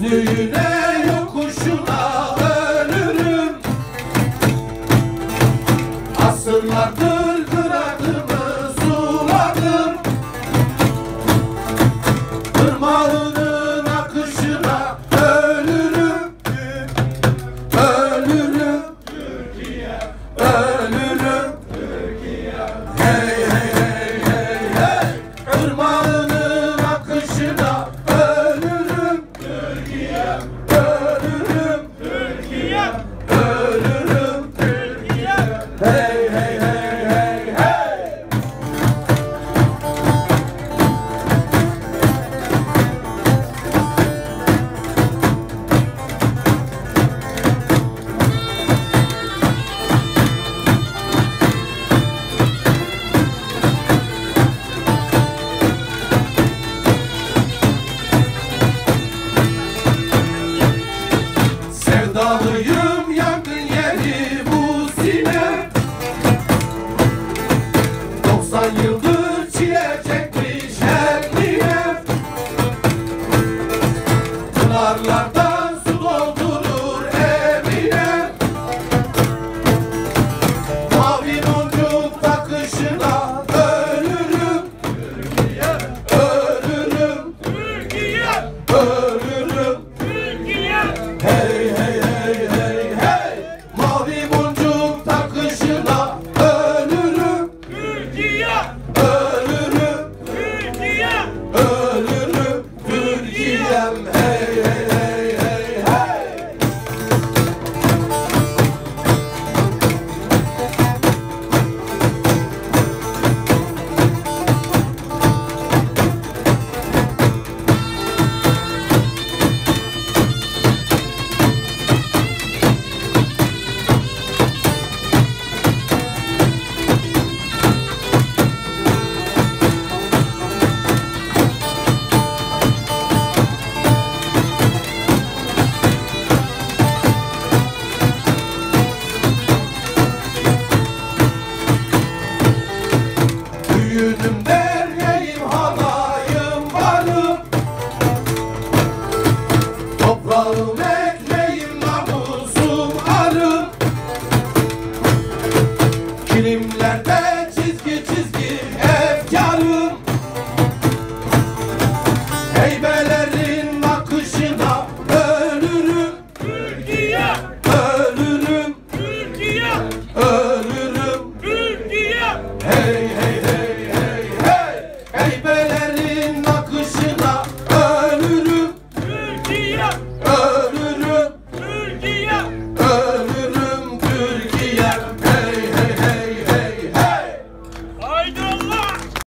Düğüne yokuşuna ölürüm. Asırlardır kıratımı suladım. Irmağının akışına ölürüm. Ölürüm. Türkiye. Ölürüm. Türkiye. Hey hey hey hey hey. Irmağının akışına ölürüm. Türkiye. Ölürüm. Türkiye. Ölürüm. Türkiye. Hey hey hey hey hey. Sevdalıyım yangın yeri bu sine. 90 yıldır çile çekmiş kendine. Pınarlardan su doldurur evine. Mavi boncuk takışına ölürüm. Türkiye. Ölürüm. Türkiye. Ölürüm. Türkiye. Hey hey hey hey hey. Mavi boncuk takışına ölürüm. Türkiye. Ölürüm. Türkiye. Ölürüm. Türkiye'm.